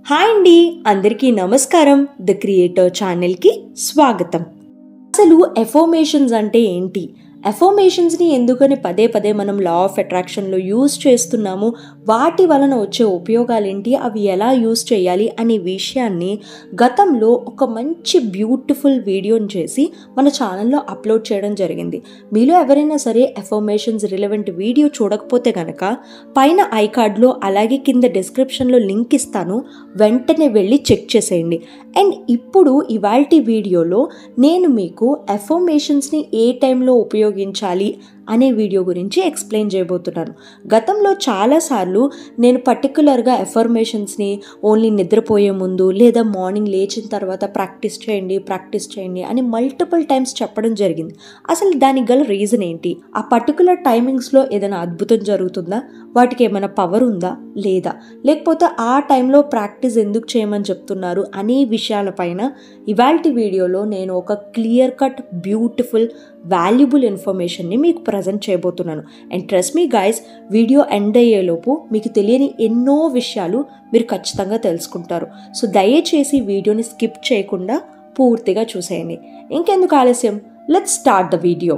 Hi అండి, అందరికీ నమస్కారం. ద క్రియేటర్ ఛానల్కి స్వాగతం. అసలు ఎఫర్మేషన్స్ అంటే ఏంటి? ఎఫర్మేషన్స్ని ఎందుకని పదే పదే మనం లా ఆఫ్ అట్రాక్షన్లో యూజ్ చేస్తున్నాము, వాటి వలన వచ్చే ఉపయోగాలు ఏంటి, అవి ఎలా యూజ్ చేయాలి అనే విషయాన్ని గతంలో ఒక మంచి బ్యూటిఫుల్ వీడియోని చేసి మన ఛానల్లో అప్లోడ్ చేయడం జరిగింది. మీలో ఎవరైనా సరే ఎఫర్మేషన్స్ రిలవెంట్ వీడియో చూడకపోతే కనుక పైన ఐ కార్డ్లో అలాగే కింద డిస్క్రిప్షన్లో లింక్ ఇస్తాను, వెంటనే వెళ్ళి చెక్ చేసేయండి. అండ్ ఇప్పుడు ఇవాల్టి వీడియోలో నేను మీకు ఎఫర్మేషన్స్ని ఏ టైంలో ఉపయోగించాలి అనే వీడియో గురించి ఎక్స్ప్లెయిన్ చేయబోతున్నాను. గతంలో చాలాసార్లు నేను పర్టికులర్గా ఎఫర్మేషన్స్ని ఓన్లీ నిద్రపోయే ముందు లేదా మార్నింగ్ లేచిన తర్వాత ప్రాక్టీస్ చేయండి అని మల్టిపుల్ టైమ్స్ చెప్పడం జరిగింది. అసలు దానికి గల రీజన్ ఏంటి? ఆ పర్టికులర్ టైమింగ్స్లో ఏదైనా అద్భుతం జరుగుతుందా? వాటికి ఏమైనా పవర్ ఉందా లేదా? లేకపోతే ఆ టైంలో ప్రాక్టీస్ ఎందుకు చేయమని చెప్తున్నారు అనే విషయాలపైన ఇవాల్టి వీడియోలో నేను ఒక క్లియర్ కట్ బ్యూటిఫుల్ వాల్యుబుల్ ఇన్ఫర్మేషన్ని మీకు ప్రజెంట్ చేయబోతున్నాను. And trust me guys, video end అయ్యేలోపు మీకు తెలియని ఎన్నో విషయాలు మీరు ఖచ్చితంగా తెలుసుకుంటారు. సో దయచేసి వీడియోని స్కిప్ చేయకుండా పూర్తిగా చూసేయండి. ఇంకెందుకు ఆలస్యం, లెట్స్ స్టార్ట్ ద వీడియో.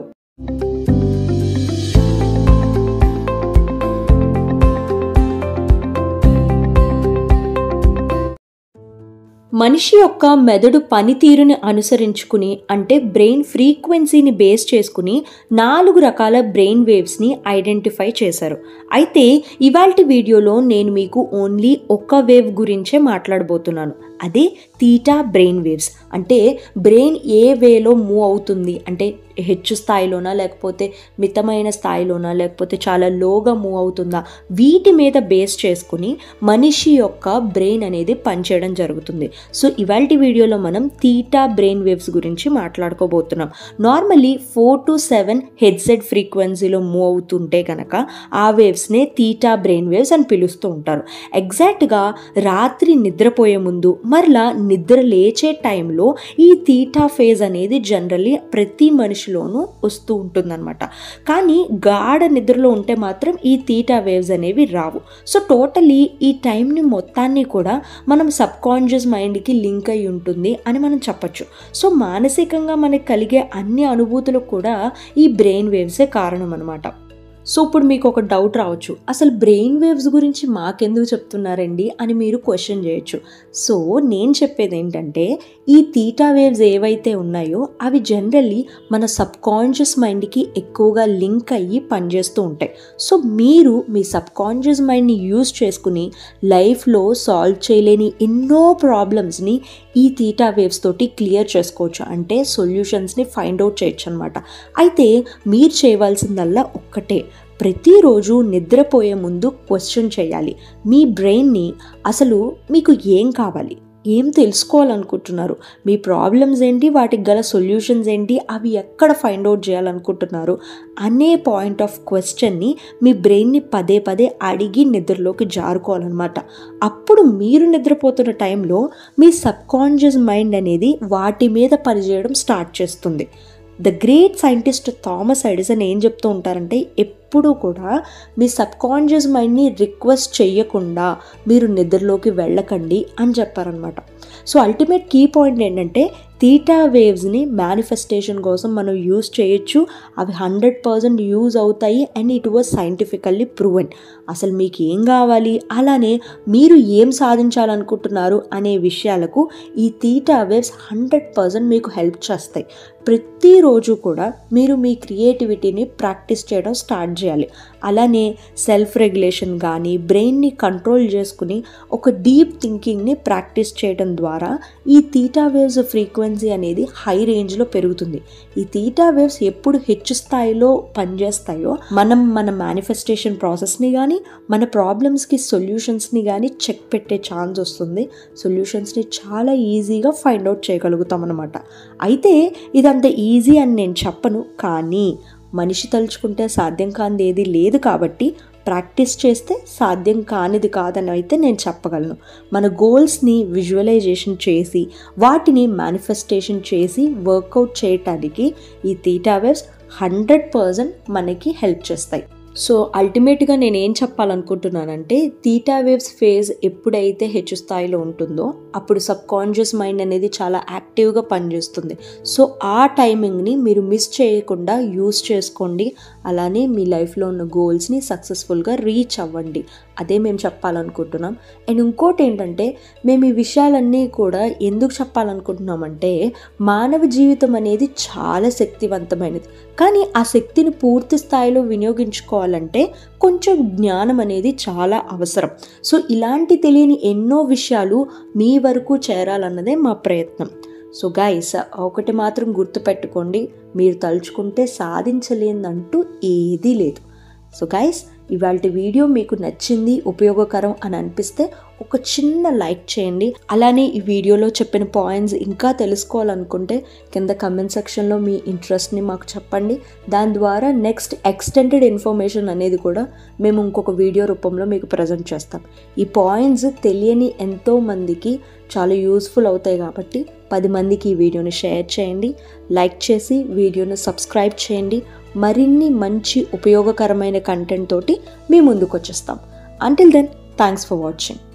మనిషి యొక్క మెదడు పనితీరుని అనుసరించుకుని, అంటే బ్రెయిన్ ఫ్రీక్వెన్సీని బేస్ చేసుకుని 4 రకాల బ్రెయిన్ వేవ్స్ని ఐడెంటిఫై చేశారు. అయితే ఇవాల్టి వీడియోలో నేను మీకు ఓన్లీ ఒక వేవ్ గురించే మాట్లాడబోతున్నాను. అదే తీటా బ్రెయిన్ వేవ్స్. అంటే బ్రెయిన్ ఏ వేలో మూవ్ అవుతుంది, అంటే హెచ్చు స్థాయిలోనా లేకపోతే మితమైన స్థాయిలోనా లేకపోతే చాలా లోగా మూవ్ అవుతుందా, వీటి మీద బేస్ చేసుకుని మనిషి యొక్క బ్రెయిన్ అనేది పనిచేయడం జరుగుతుంది. సో ఇవాల్టి వీడియోలో మనం తీటా బ్రెయిన్ వేవ్స్ గురించి మాట్లాడుకోబోతున్నాం. నార్మల్లీ 4 to 7 హెడ్సెట్ ఫ్రీక్వెన్సీలో మూవ్ అవుతుంటే కనుక ఆ వేవ్స్నే తీటా బ్రెయిన్ వేవ్స్ అని పిలుస్తూ ఉంటారు. ఎగ్జాక్ట్గా రాత్రి నిద్రపోయే ముందు మరలా నిద్ర లేచే టైంలో ఈ తీటా ఫేజ్ అనేది జనరల్లీ ప్రతి మనిషిలోనూ వస్తూ ఉంటుందన్నమాట. కానీ గాఢ నిద్రలో ఉంటే మాత్రం ఈ తీటా వేవ్స్ అనేవి రావు. సో టోటలీ ఈ టైంని మొత్తాన్ని కూడా మనం సబ్ కాన్షియస్ మైండ్కి లింక్ అయి ఉంటుంది అని మనం చెప్పచ్చు. సో మానసికంగా మనకి కలిగే అన్ని అనుభూతులకు కూడా ఈ బ్రెయిన్ వేవ్సే కారణం అనమాట. సో ఇప్పుడు మీకు ఒక డౌట్ రావచ్చు, అసలు బ్రెయిన్ వేవ్స్ గురించి మాకెందుకు చెప్తున్నారండి అని మీరు క్వశ్చన్ చేయొచ్చు. సో నేను చెప్పేది ఏంటంటే, ఈ తీటా వేవ్స్ ఏవైతే ఉన్నాయో అవి జనరల్లీ మన సబ్ కాన్షియస్ మైండ్కి ఎక్కువగా లింక్ అయ్యి పనిచేస్తూ ఉంటాయి. సో మీరు మీ సబ్ కాన్షియస్ మైండ్ని యూజ్ చేసుకుని లైఫ్లో సాల్వ్ చేయలేని ఎన్నో ప్రాబ్లమ్స్ని ఈ తీటా వేవ్స్ తోటి క్లియర్ చేసుకోవచ్చు, అంటే సొల్యూషన్స్ని ఫైండ్ అవుట్ చేయొచ్చు అనమాట. అయితే మీరు చేయవలసిందల్లా ఒక్కటే, ప్రతిరోజు నిద్రపోయే ముందు క్వశ్చన్ చేయాలి మీ బ్రెయిన్ని. అసలు మీకు ఏం కావాలి, ఏం తెలుసుకోవాలనుకుంటున్నారు, మీ ప్రాబ్లమ్స్ ఏంటి, వాటికి గల సొల్యూషన్స్ ఏంటి, అవి ఎక్కడ ఫైండ్ అవుట్ చేయాలనుకుంటున్నారు అనే పాయింట్ ఆఫ్ క్వశ్చన్ని మీ బ్రెయిన్ని పదే పదే అడిగి నిద్రలోకి జారుకోవాలన్నమాట. అప్పుడు మీరు నిద్రపోతున్న టైంలో మీ సబ్ కాన్షియస్ మైండ్ అనేది వాటి మీద పనిచేయడం స్టార్ట్ చేస్తుంది. The great scientist Thomas Edison ఏం చెప్తూ ఉంటారంటే, ఎప్పుడూ కూడా మీ సబ్ కాన్షియస్ మైండ్ని రిక్వెస్ట్ చేయకుండా మీరు నిద్రలోకి వెళ్ళకండి అని చెప్పారనమాట. సో అల్టిమేట్ కీ పాయింట్ ఏంటంటే, తీటా వేవ్స్ని మేనిఫెస్టేషన్ కోసం మనం యూజ్ చేయొచ్చు. అవి 100% యూజ్ అవుతాయి and it was scientifically proven. అసలు మీకు ఏం కావాలి, అలానే మీరు ఏం సాధించాలనుకుంటున్నారు అనే విషయాలకు ఈ తీటా వేవ్స్ 100% మీకు హెల్ప్ చేస్తాయి. ప్రతిరోజు కూడా మీరు మీ క్రియేటివిటీని ప్రాక్టీస్ చేయడం స్టార్ట్ చేయాలి. అలానే సెల్ఫ్ రెగ్యులేషన్ కానీ బ్రెయిన్ని కంట్రోల్ చేసుకుని ఒక డీప్ థింకింగ్ని ప్రాక్టీస్ చేయడం ద్వారా ఈ తీటా వేవ్స్ ఫ్రీక్వెన్సీ అనేది హై రేంజ్లో పెరుగుతుంది. ఈ తీటా వేవ్స్ ఎప్పుడు హెచ్చు స్థాయిలో పనిచేస్తాయో మనం మన మేనిఫెస్టేషన్ ప్రాసెస్ని కానీ మన ప్రాబ్లమ్స్కి సొల్యూషన్స్ని కానీ చెక్ పెట్టే ఛాన్స్ వస్తుంది. సొల్యూషన్స్ని చాలా ఈజీగా ఫైండ్ అవుట్ చేయగలుగుతాం అన్నమాట. అయితే ఇదంత ఈజీ అని నేను చెప్పను, కానీ మనిషి తలుచుకుంటే సాధ్యం కానిది ఏది లేదు కాబట్టి ప్రాక్టీస్ చేస్తే సాధ్యం కానిది కాదని అయితే నేను చెప్పగలను. మన గోల్స్ని విజువలైజేషన్ చేసి వాటిని మేనిఫెస్టేషన్ చేసి వర్కౌట్ చేయటానికి ఈ తీటా వేవ్స్ 100% మనకి హెల్ప్ చేస్తాయి. సో అల్టిమేట్గా నేను ఏం చెప్పాలనుకుంటున్నానంటే థీటా వేవ్స్ ఫేజ్ ఎప్పుడైతే హెచ్చు స్థాయిలో ఉంటుందో అప్పుడు సబ్ కాన్షియస్ మైండ్ అనేది చాలా యాక్టివ్గా పనిచేస్తుంది. సో ఆ టైమింగ్ని మీరు మిస్ చేయకుండా యూస్ చేసుకోండి. అలానే మీ లైఫ్లో ఉన్న గోల్స్ని సక్సెస్ఫుల్గా రీచ్ అవ్వండి. అదే మేము చెప్పాలనుకుంటున్నాం. అండ్ ఇంకోటి ఏంటంటే మేము ఈ విషయాలన్నీ కూడా ఎందుకు చెప్పాలనుకుంటున్నామంటే మానవ జీవితం అనేది చాలా శక్తివంతమైనది. కానీ ఆ శక్తిని పూర్తి స్థాయిలో వినియోగించుకోవాలంటే కొంచెం జ్ఞానం అనేది చాలా అవసరం. సో ఇలాంటి తెలియని ఎన్నో విషయాలు మీ వరకు చేరాలన్నదే మా ప్రయత్నం. సో గైస్, ఒకటి మాత్రం గుర్తుపెట్టుకోండి, మీరు తలుచుకుంటే సాధించలేదంటూ ఏదీ లేదు. సో గైస్, ఇవాళ వీడియో మీకు నచ్చింది, ఉపయోగకరం అని అనిపిస్తే ఒక చిన్న లైక్ చేయండి. అలానే ఈ వీడియోలో చెప్పిన పాయింట్స్ ఇంకా తెలుసుకోవాలనుకుంటే కింద కమెంట్ సెక్షన్లో మీ ఇంట్రెస్ట్ని మాకు చెప్పండి. దాని ద్వారా నెక్స్ట్ ఎక్స్టెండెడ్ ఇన్ఫర్మేషన్ అనేది కూడా మేము ఇంకొక వీడియో రూపంలో మీకు ప్రజెంట్ చేస్తాం. ఈ పాయింట్స్ తెలియని ఎంతో మందికి చాలా యూస్ఫుల్ అవుతాయి కాబట్టి 10 మందికి ఈ వీడియోని షేర్ చేయండి, లైక్ చేసి వీడియోని సబ్స్క్రైబ్ చేయండి. మరిన్ని మంచి ఉపయోగకరమైన కంటెంట్ తోటి మీ ముందుకు వచ్చేస్తాం. Until then, thanks for watching.